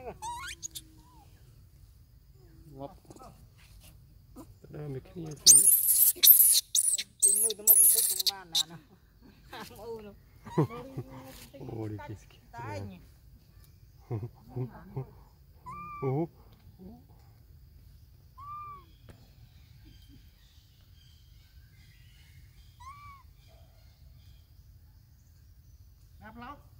ngọc đây mấy cái này thì nuôi tao một cái cũng ban nào nè ô nó ô đi kìa tái nhỉ ô đáp lóc